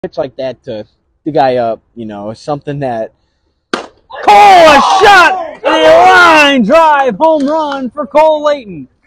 pitch like that to the guy up, you know, something that. Cole, a shot! A line drive home run for Cole Layton.